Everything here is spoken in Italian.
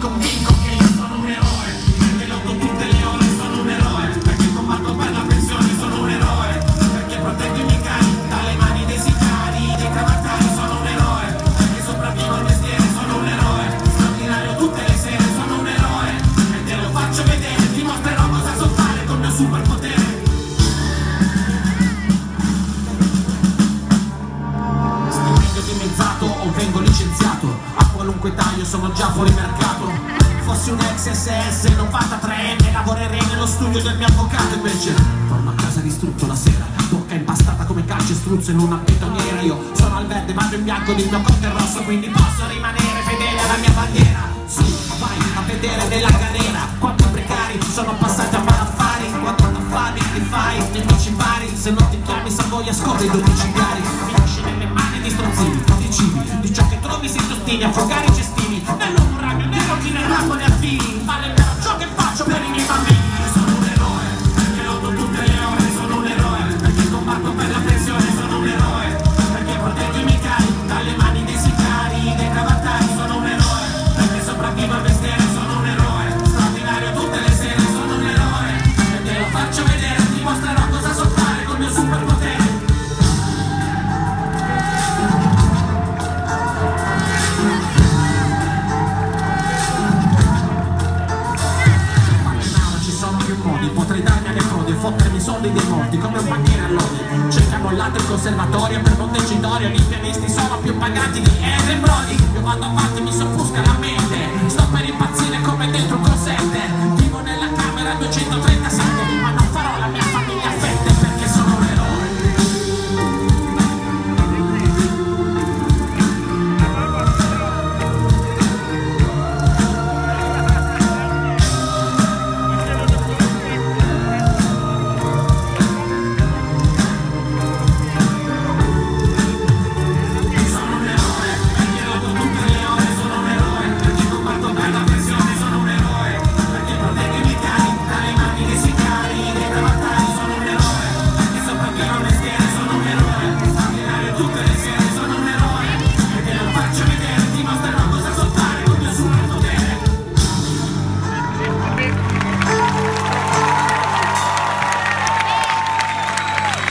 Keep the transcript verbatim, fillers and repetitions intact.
convinco che io sono un eroe, perché lotto tutte le ore, sono un eroe, perché combatto per la pensione, sono un eroe, perché proteggo i miei cari dalle mani dei sicari, dei cravattari, sono un eroe, perché sopravvivo al mestiere, sono un eroe, straordinario tutte le sere, sono un eroe, e te lo faccio vedere, ti mostrerò cosa so fare col mio superpotere. Stipendio dimezzato o vengo licenziato, a qualunque taglio sono già fuori mercato. Fossi un ex S S novantatré enne, lavorerei nello studio del mio avvocato. Invece torno a casa distrutto la sera, bocca impastata come calcestruzzo in una betoniera. Io sono al verde, vado in bianco, il mio conto è rosso, quindi posso rimanere fedele alla mia bandiera. Su, vai a vedere della galera, quanti precari sono passati a malaffari, quanto affari ti fai, nemici vari, se non ti chiami Savoia scopri i domiciliari. Finisci nelle mani di strozzini, di cibi, di ciò che trovi si tostini, affogare i cestini, nell'uomo ragno, nero chi nel ramo ne affini, vale per ciò che faccio per i miei bambini. Io sono un eroe, perché lotto tutte le ore, sono un eroe, perché combatto per la pensione, sono un eroe, perché proteggo i miei cari dalle mani dei sicari, dei cravattari, sono un eroe, perché sopravvivo al mestiere, sono un eroe, straordinario tutte le sere, sono un eroe, e te lo faccio vedere, ti mostrerò cosa so fare col mio superpotere. Potrei darmi alle frodi e fottermi i soldi dei morti come un banchiere all'odi. Cercano l'altro il conservatorio per Montecitorio, gli pianisti sono più pagati di Adrien Brody. Io vado avanti, mi soffusca la mente,